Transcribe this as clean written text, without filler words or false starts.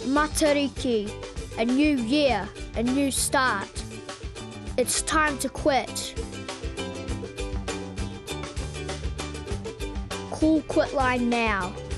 Matariki, a new year, a new start. It's time to quit. Call Quitline now.